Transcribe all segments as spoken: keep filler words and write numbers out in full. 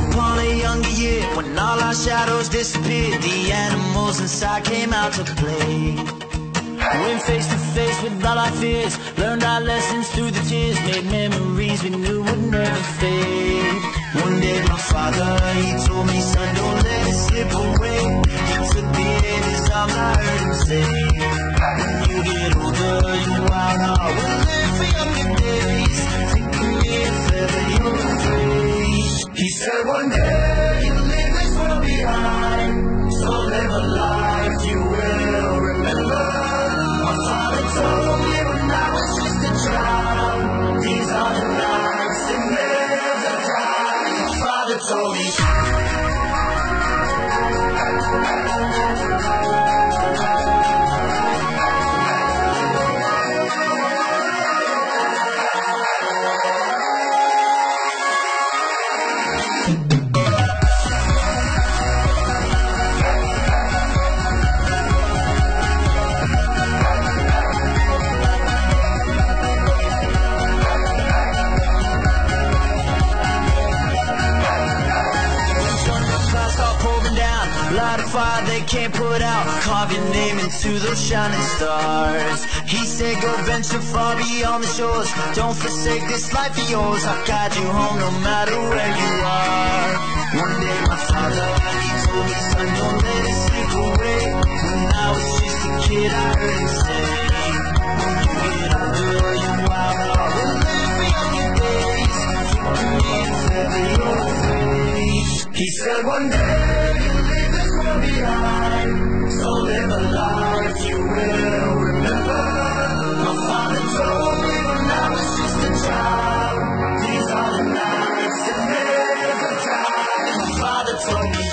upon a younger year, when all our shadows disappeared, the animals inside came out to play. Went face to face with all our fears, learned our lessons through the tears, made memories we knew would never fade. One day my father, he told me, son, don't let it slip away. He took me in his arms, I heard him say, when you get older, you wild heart will live for younger days. Think of me if ever you're afraid. He said one day you'll leave this world behind, so live a life you will remember. My father told me when I was just a child, these are the nights that never die. My father told me. Light a fire they can't put out, carve your name into those shining stars. He said go venture far beyond the shores, don't forsake this life of yours. I'll guide you home no matter where you are. One day my father, he told me, son, don't let it slip away. When I was just a kid I heard him say, when you get older your wild heart will live for younger days. Think of me if ever you're afraid. He said one day behind, so live a life you will remember. My father told me when I was just a child, these are the nights that never die. My father told me.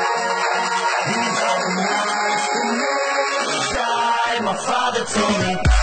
These are the nights that never die. My father told me.